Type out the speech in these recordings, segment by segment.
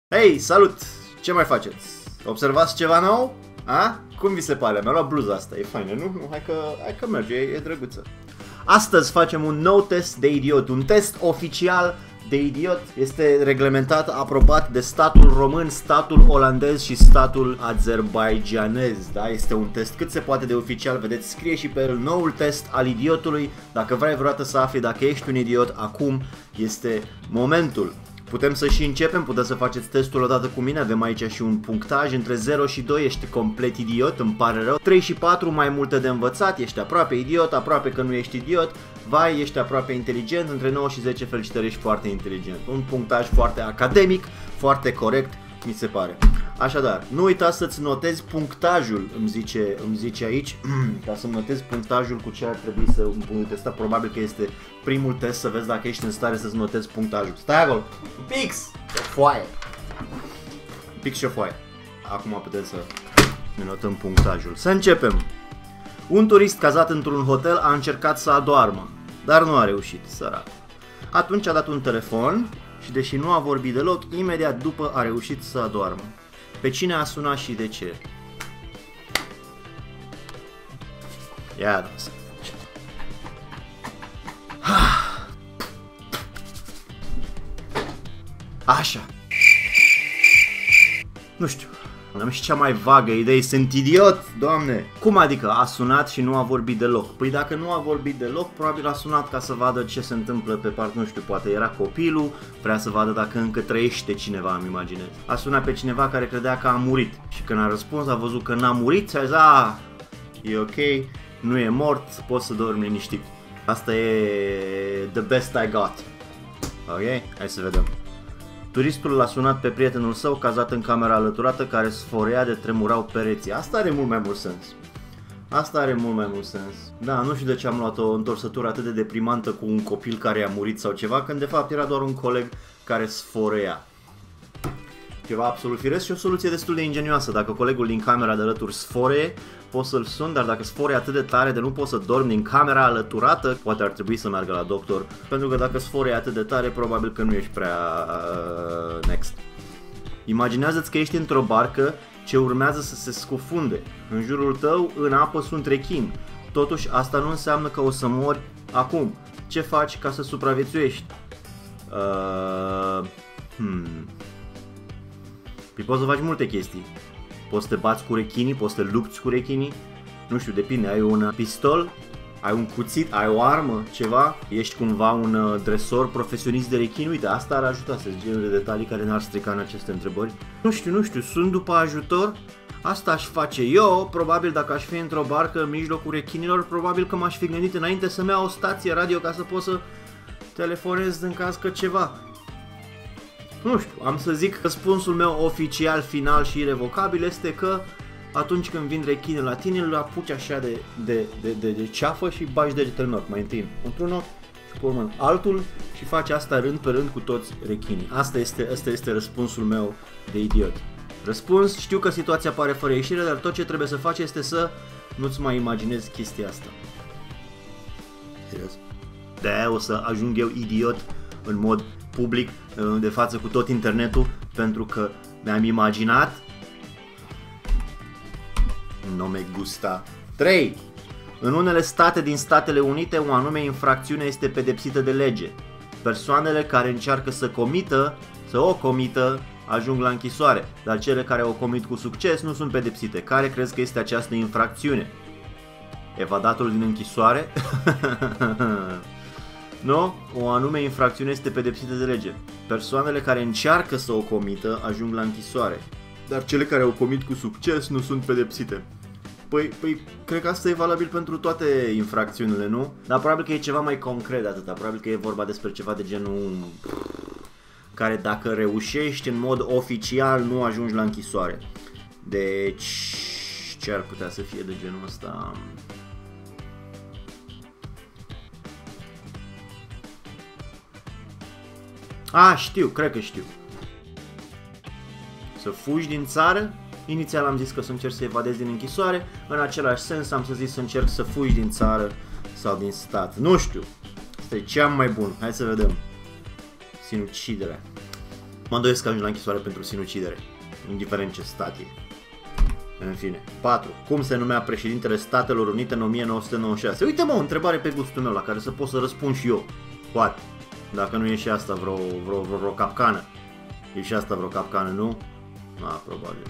Hei, salut! Ce mai faceți? Observați ceva nou? A? Cum vi se pare? Mi-a luat bluza asta, e faină, nu? Hai că merge, e drăguță. Astăzi facem un nou test de idiot, un test oficial de idiot. Este reglementat, aprobat de statul român, statul olandez și statul azerbaidjanez. Da? Este un test cât se poate de oficial, vedeți, scrie și pe el noul test al idiotului. Dacă vrei vreodată să afli dacă ești un idiot, acum este momentul. Putem să și începem, puteți să faceți testul odată cu mine, avem aici și un punctaj, între 0 și 2 ești complet idiot, îmi pare rău, 3 și 4 mai multe de învățat, ești aproape idiot, aproape că nu ești idiot, vai, ești aproape inteligent, între 9 și 10 felicitări, ești foarte inteligent. Un punctaj foarte academic, foarte corect, mi se pare. Așadar, nu uita să-ți notezi punctajul, îmi zice aici, ca să-mi notezi punctajul cu ce ar trebui să îmi testa, probabil că este primul test să vezi dacă ești în stare să-ți notezi punctajul. Stai acolo, un pix, o foaie, un pix și o foaie. Acum putem să ne notăm punctajul. Să începem. Un turist cazat într-un hotel a încercat să adoarmă, dar nu a reușit, sărac. Atunci a dat un telefon și deși nu a vorbit deloc, imediat după a reușit să adoarmă. Pe cine a sunat și de ce? Ia da să facem. Așa. Nu știu. Am și cea mai vagă idee, sunt idiot, doamne! Cum adică a sunat și nu a vorbit deloc? Păi dacă nu a vorbit deloc, probabil a sunat ca să vadă ce se întâmplă pe parte, nu știu, poate era copilul, vrea să vadă dacă încă trăiește cineva, îmi imaginez. A sunat pe cineva care credea că a murit și când a răspuns a văzut că n-a murit și a zis, e ok, nu e mort, poți să dormi liniștit. Asta e the best I got. Ok? Hai să vedem. Turistul l-a sunat pe prietenul său cazat în camera alăturată care sforea de tremurau pereții. Asta are mult mai mult sens. Asta are mult mai mult sens. Da, nu știu de ce am luat o întorsătură atât de deprimantă cu un copil care a murit sau ceva, când de fapt era doar un coleg care sforea. Ceva absolut firesc și o soluție destul de ingenioasă. Dacă colegul din camera de alături sfore, poți să-l suni, dar dacă sfore atât de tare de nu poți să dormi din camera alăturată, poate ar trebui să meargă la doctor, pentru că dacă sfore atât de tare, probabil că nu ești prea next. Imaginează-ți că ești într-o barcă ce urmează să se scufunde. În jurul tău, în apă, sunt rechini. Totuși, asta nu înseamnă că o să mori acum. Ce faci ca să supraviețuiești? Păi poți să faci multe chestii. Poți să te bați cu rechinii, poți să te lupți cu rechinii. Nu știu, depinde, ai un pistol, ai un cuțit, ai o armă, ceva. Ești cumva un dresor profesionist de rechini. Uite, asta ar ajuta să zic genul de detalii care n-ar strica în aceste întrebări. Nu știu, sunt după ajutor. Asta aș face eu, probabil dacă aș fi într-o barcă în mijlocul rechinilor, probabil că m-aș fi gândit înainte să-mi iau o stație radio ca să pot să telefonez în caz că ceva. Nu știu, am să zic că răspunsul meu oficial, final și irrevocabil este că atunci când vin rechinii la tine, îl apuci așa de ceafă și bagi degetele în ochi. Mai întâi într-un ochi și pe urmă altul și faci asta rând pe rând cu toți rechinii. Asta este răspunsul meu de idiot. Răspuns, știu că situația pare fără ieșire, dar tot ce trebuie să faci este să nu-ți mai imaginezi chestia asta. Serios? De-aia o să ajung eu idiot în mod public, de față cu tot internetul, pentru că mi-am imaginat. No me gusta. 3. În unele state din Statele Unite, o anume infracțiune este pedepsită de lege. Persoanele care încearcă să o comită, ajung la închisoare, dar cele care o comit cu succes nu sunt pedepsite. Care crezi că este această infracțiune? Evadatul din închisoare? Nu? O anume infracțiune este pedepsită de lege. Persoanele care încearcă să o comită ajung la închisoare, dar cele care o comit cu succes nu sunt pedepsite. Păi, cred că asta e valabil pentru toate infracțiunile, nu? Dar probabil că e ceva mai concret de atâta. Probabil că e vorba despre ceva de genul care dacă reușești în mod oficial nu ajungi la închisoare. Deci, ce ar putea să fie de genul ăsta? Știu, cred că știu. Să fugi din țară. Inițial am zis că să încerc să evadezi din închisoare. În același sens am să zic să încerc să fugi din țară sau din stat. Nu știu. Asta e cea mai bun. Hai să vedem. Sinuciderea. Mă îndoiesc că ajungi la închisoare pentru sinucidere, indiferent ce stat e. În fine. 4. Cum se numea președintele Statelor Unite în 1996? Uite mă, o întrebare pe gustul meu la care să pot să răspund și eu. Poate. Dacă nu e și asta vreo capcană. E și asta vreo capcană, nu? Probabil.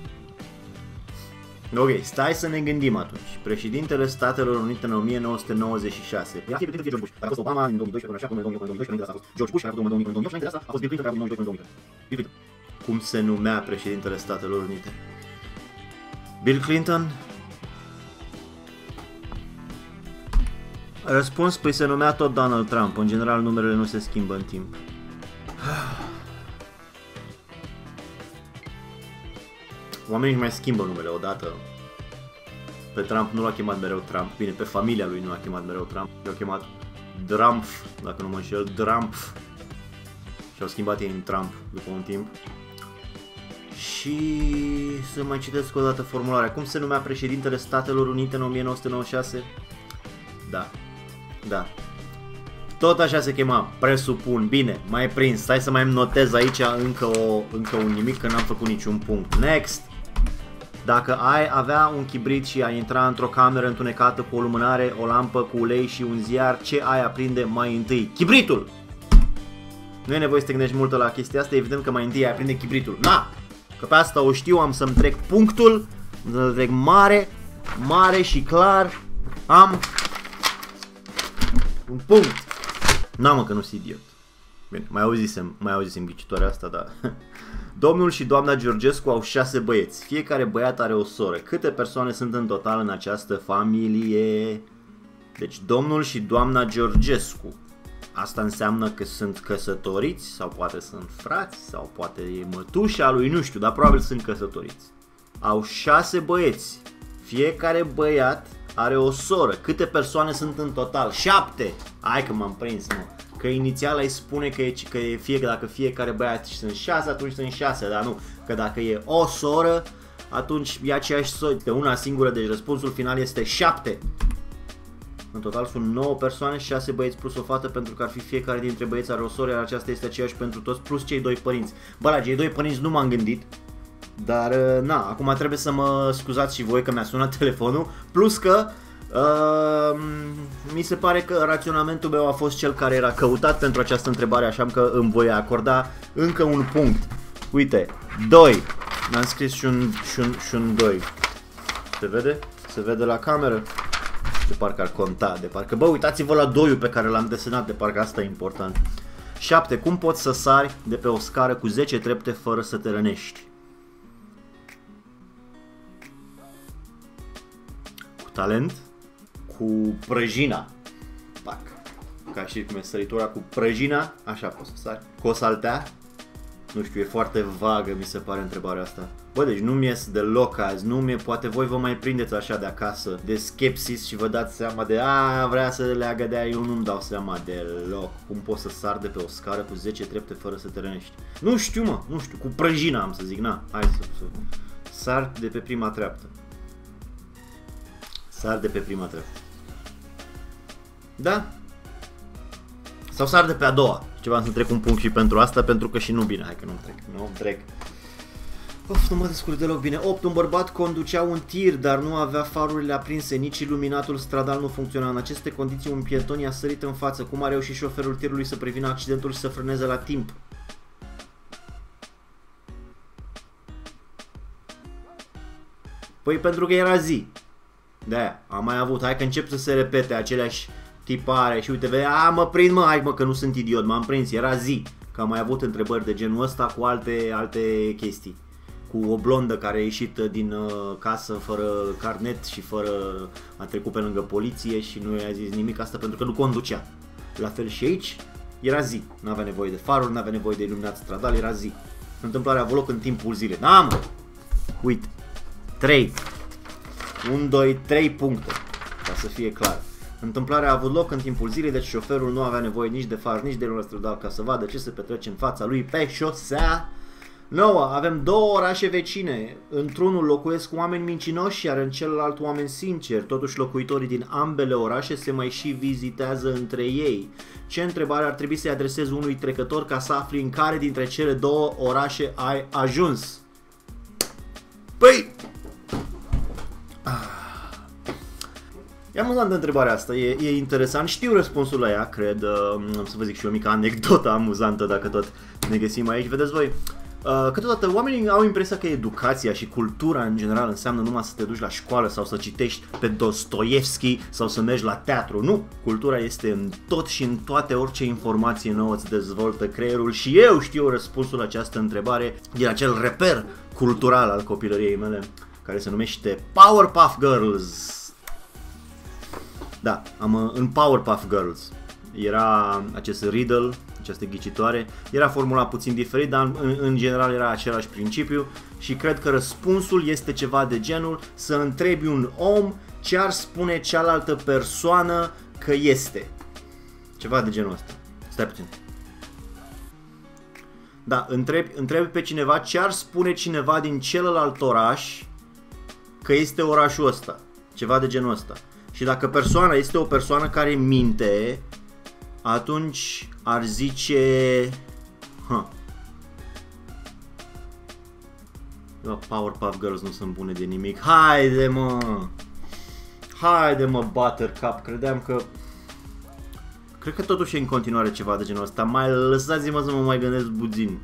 Ok, stai să ne gândim atunci. Președintele Statelor Unite în 1996. Ia fie George Bush. Dacă a fost Obama în 2012 până așa, până în 2012, a fost George Bush, care a fost în 2012, a fost Bill Clinton, care a fost în 2012. Bill Clinton. Cum se numea președintele Statelor Unite? Bill Clinton? Răspuns, păi se numea tot Donald Trump. În general, numerele nu se schimbă în timp. Oamenii mai schimbă numele odată. Pe Trump nu l-a chemat mereu Trump. Bine, pe familia lui nu l-a chemat mereu Trump. L-a chemat Drumpf, dacă nu mă înșel, Drumpf. Și au schimbat ei în Trump după un timp. Și să mai citesc o dată formularea. Cum se numea președintele Statelor Unite în 1996? Da. Tot așa se chema, presupun. Bine, mai prins. Stai să mai notez aici încă un nimic, că n-am făcut niciun punct. Next! Dacă ai avea un chibrit și ai intra într-o cameră întunecată cu o lumânare, o lampă cu ulei și un ziar, ce ai aprinde mai întâi? Chibritul! Nu e nevoie să te gândești mult la chestia asta, evident că mai întâi ai aprinde chibritul. Na! Că pe asta o știu, am să-mi trec punctul, să trec mare și clar. Am un punct. N-am că nu sunt idiot. Bine, mai auzisem ghicitoarea asta, dar... Domnul și doamna Georgescu au 6 băieți. Fiecare băiat are o soră. Câte persoane sunt în total în această familie? Deci domnul și doamna Georgescu. Asta înseamnă că sunt căsătoriți sau poate sunt frați sau poate e mătușa lui, nu știu, dar probabil sunt căsătoriți. Au 6 băieți. Fiecare băiat are o soră. Câte persoane sunt în total? 7! Hai că m-am prins, mă. Că inițial îi spune că dacă fiecare băiat sunt 6, atunci sunt 6, dar nu. Că dacă e o soră, atunci e aceeași soră pe una singură, deci răspunsul final este 7. În total sunt 9 persoane, 6 băieți plus o fată, pentru că ar fi fiecare dintre băieți are o soră, iar aceasta este aceeași pentru toți, plus cei 2 părinți. Bă, la cei 2 părinți nu m-am gândit, dar na, acum trebuie să mă scuzați și voi că mi-a sunat telefonul, plus că mi se pare că raționamentul meu a fost cel care era căutat pentru această întrebare, așa că îmi voi acorda încă un punct. Uite, 2. Mi-am scris și un 2. Se vede? Se vede la cameră? De parcă ar conta, de parcă... Bă, uitați-vă la 2-ul pe care l-am desenat, de parcă asta e important. 7. Cum poți să sari de pe o scară cu 10 trepte fără să te rănești? Cu talent? Cu prăjina. Pac. Ca și cum e săritura cu prăjina, așa poți să sari. Cu o saltea? Nu știu, e foarte vagă, mi se pare întrebarea asta. Bă, deci nu mi-ies deloc azi, poate voi vă mai prindeți așa de acasă, de skepsis și vă dați seama de vrea să leagă de aia, eu nu-mi dau seama deloc. Cum poți să sar de pe o scară cu 10 trepte fără să te rănești? Nu știu, mă, nu știu, cu prăjina am să zic, na, hai să sar de pe prima treaptă. Sar de pe prima treaptă. Da? Sau sar de pe a doua. Ceva să trec un punct și pentru asta, pentru că și nu bine. Hai că nu trec. Of, nu mă descurc deloc bine. 8. Un bărbat conducea un tir, dar nu avea farurile aprinse, nici iluminatul stradal nu funcționa. În aceste condiții un pieton i-a sărit în față. Cum a reușit șoferul tirului să prevină accidentul și să frâneze la timp? Păi pentru că era zi. De-aia, am mai avut. Hai că încep să se repete aceleași tipare și uite, vede, mă prind, mă, hai mă că nu sunt idiot, m-am prins, era zi. Că am mai avut întrebări de genul ăsta cu alte chestii. Cu o blondă care a ieșit din casă fără carnet și a trecut pe lângă poliție și nu i-a zis nimic, asta pentru că nu conducea. La fel și aici, era zi. N-avea nevoie de faruri, n-avea nevoie de iluminat stradal, era zi. Întâmplarea a avut loc în timpul zilei. Da, mă! Uite. 3. 1, 2, 3 puncte. Ca să fie clar. Întâmplarea a avut loc în timpul zilei, deci șoferul nu avea nevoie nici de far, nici de iluminat stradal ca să vadă ce se petrece în fața lui pe șosea. 9. Avem două orașe vecine. Într-unul locuiesc oameni mincinoși, iar în celălalt oameni sinceri. Totuși locuitorii din ambele orașe se mai și vizitează între ei. Ce întrebare ar trebui să-i adresezi unui trecător ca să afli în care dintre cele două orașe ai ajuns? Păi... E amuzantă întrebarea asta, e interesant, știu răspunsul la ea, cred, am să vă zic și o mică anecdotă amuzantă dacă tot ne găsim aici, vedeți voi. Câteodată oamenii au impresia că educația și cultura în general înseamnă numai să te duci la școală sau să citești pe Dostoevski sau să mergi la teatru. Nu, cultura este în tot și în toate, orice informație nouă îți dezvoltă creierul și eu știu răspunsul la această întrebare din acel reper cultural al copilăriei mele care se numește Powerpuff Girls. Da, în Powerpuff Girls era acest riddle, această ghicitoare, era formulat puțin diferit, dar în general era același principiu și cred că răspunsul este ceva de genul să întrebi un om ce ar spune cealaltă persoană că este. Ceva de genul ăsta. Stai puțin. Da, întrebi pe cineva ce ar spune cineva din celălalt oraș că este orașul ăsta. Ceva de genul ăsta. Și dacă persoana este o persoană care minte, atunci ar zice... Powerpuff Girls nu sunt bune de nimic. Haide mă! Haide mă, Buttercup! Credeam că... Cred că totuși e în continuare ceva de genul ăsta. Mai lăsați-mă să mă mai gândesc puțin.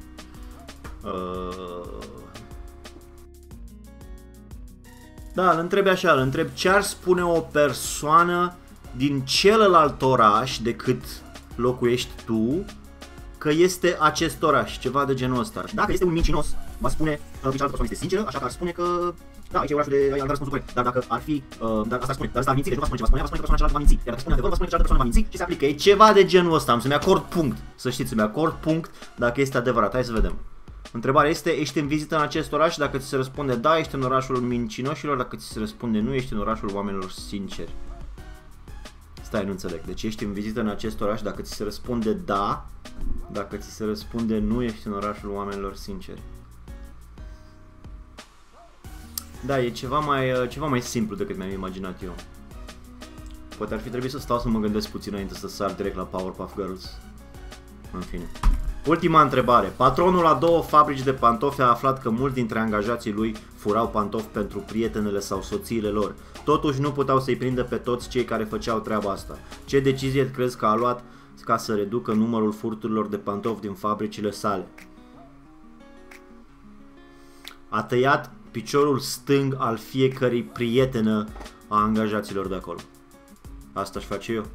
Da, îl întreb așa, îl întreb ce ar spune o persoană din celălalt oraș decât locuiești tu că este acest oraș, ceva de genul ăsta. Dacă este un mincinos, va spune că cealaltă persoană este sinceră, așa că ar spune că da, aici e orașul de răspunsul corect. Dar dacă ar fi, dar asta ar spune, dar asta ar minți, deci nu va spune ce va spune, va spune că persoana cealaltă va minți. Iar dacă spune adevărul, va spune că cealaltă persoană va minți și se aplică. E ceva de genul ăsta, am să-mi acord punct. Să știți, să-mi acord punct dacă este adevărat. Hai să vedem. Întrebarea este, ești în vizită în acest oraș? Dacă ți se răspunde da, ești în orașul mincinoșilor, dacă ți se răspunde nu, ești în orașul oamenilor sinceri. Stai, nu înțeleg. Deci ești în vizită în acest oraș, dacă ți se răspunde da, dacă ți se răspunde nu, ești în orașul oamenilor sinceri. Da, e ceva mai simplu decât mi-am imaginat eu. Poate ar fi trebuit să stau să mă gândesc puțin înainte să sar direct la Powerpuff Girls. În fine. Ultima întrebare. Patronul la două fabrici de pantofi a aflat că mulți dintre angajații lui furau pantofi pentru prietenele sau soțiile lor. Totuși nu puteau să-i prindă pe toți cei care făceau treaba asta. Ce decizie crezi că a luat ca să reducă numărul furturilor de pantofi din fabricile sale? A tăiat piciorul stâng al fiecărei prietenă a angajaților de acolo. Asta aș face eu.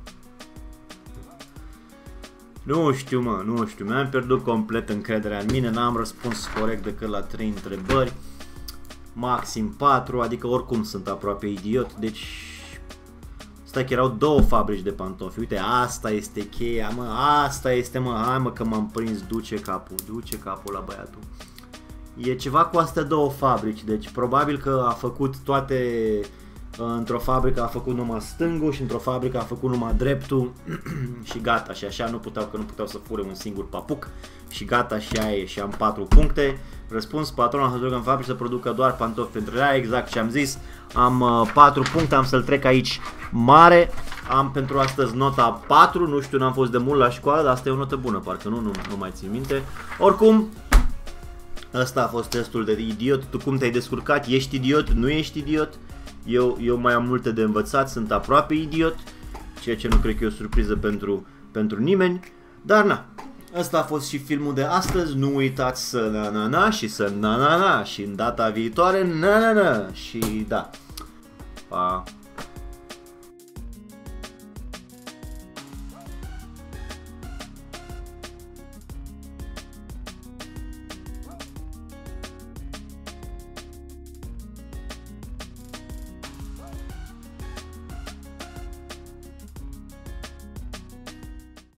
Nu știu, mă, nu știu, mi-am pierdut complet încrederea în mine, n-am răspuns corect decât la 3 întrebări, maxim 4, adică oricum sunt aproape idiot, deci stai că erau două fabrici de pantofi, uite, asta este cheia, mă, asta este, mă, hai mă că m-am prins, duce capul la băiatul. E ceva cu astea două fabrici, deci probabil că a făcut toate... Într-o fabrică a făcut numai stângul și într-o fabrică a făcut numai dreptul și gata, și așa nu puteau să fure un singur papuc și gata, și aia e, și am 4 puncte. Răspuns, patronul a hotărât în fabrică să producă doar pantofi pentru ea, exact ce am zis. Am 4 puncte, am să-l trec aici mare. Am pentru astăzi nota 4, nu știu, n-am fost de mult la școală, dar asta e o notă bună, parcă nu mai țin minte. Oricum, ăsta a fost testul de idiot. Tu cum te-ai descurcat? Ești idiot? Nu ești idiot? Eu mai am multe de învățat, sunt aproape idiot, ceea ce nu cred că e o surpriză pentru nimeni, dar na, ăsta a fost și filmul de astăzi, nu uitați să na-na-na și să na-na-na și în data viitoare na-na-na și da, pa!